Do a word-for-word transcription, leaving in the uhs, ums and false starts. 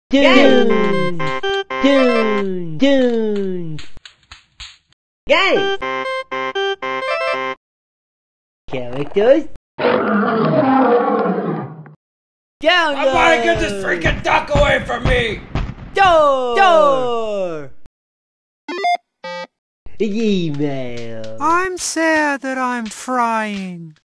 Dune! Dune! Dune! Game! Characters? Download! I wanna get this freaking duck away from me! Door! Door! Email! I'm sad that I'm frying.